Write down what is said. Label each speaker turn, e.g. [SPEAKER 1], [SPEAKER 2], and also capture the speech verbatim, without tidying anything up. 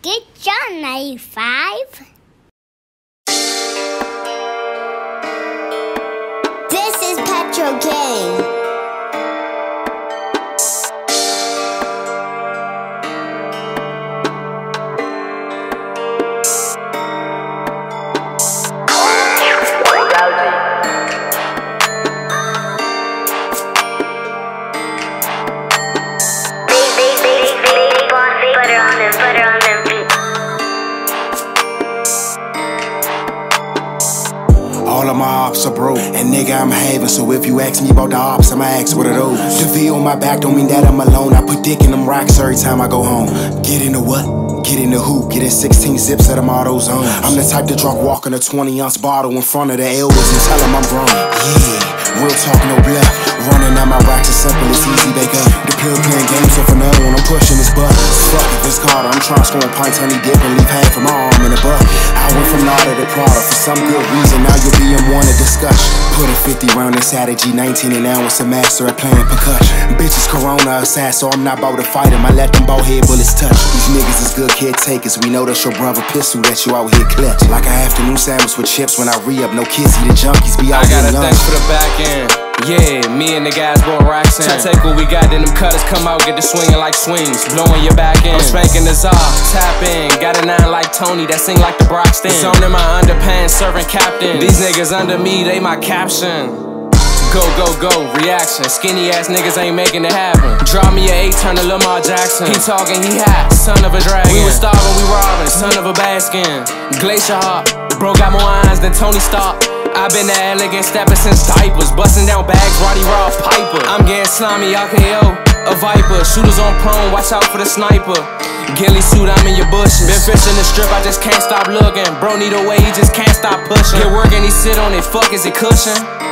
[SPEAKER 1] Get John ninety-five. This is Petro King.
[SPEAKER 2] All of my ops are broke, and nigga I'm having. So if you ask me about the ops, I'ma ask what are those. The V on my back don't mean that I'm alone. I put dick in them rocks every time I go home. Get into what? Get in the hoop, get in sixteen zips at them auto zone. I'm the type to drunk walk in a twenty ounce bottle in front of the elders and tell them I'm grown. Yeah, real talk, no bluff. Running out my rocks is simple, it's easy, bake up. The pill playing games, so for now when I'm pushing this butt. Fuck if it's Carter, I'm trying to score a pint, honey dip and leave half of my arm in the butt. I went from Nada to Prada for some good reason, now you'll be in one of discussion. Put a fifty round inside a G nineteen and now it's a master at playing percussion. Bitches Corona assassin, so I'm not about to fight him. I let them ball head bullets touch. These niggas is good kid takers, we know that's your brother pistol that you out here clutch. Like a afternoon sandwich with chips when I re-up, no kissy, the junkies be out
[SPEAKER 3] I
[SPEAKER 2] here
[SPEAKER 3] got a
[SPEAKER 2] lunch.
[SPEAKER 3] thanks for the back end. Yeah, me and the guys bought racks in. Try take what we got, then them cutters come out, get the swinging like swings, blowing your back in. I'm spanking the czar, tap in. Got a nine like Tony, that sing like the Broxton. It's on in my underpants, serving captain. These niggas under me, they my caption. Go, go, go, reaction. Skinny ass niggas ain't making it happen. Draw me a eight, turn to Lamar Jackson. He talking, he hot, son of a dragon. We was starving, we robbing, son of a baskin. Glacier heart, bro got more eyes than Tony Stark. I been that elegant stepper since diapers. Busting down bags, Roddy Raw Piper. I'm getting slimy, R K O, a viper. Shooters on prone, watch out for the sniper. Ghillie suit, I'm in your bushes. Been fishing the strip, I just can't stop looking. Bro need a way, he just can't stop pushing. Get working, he sit on it, fuck, is it cushion?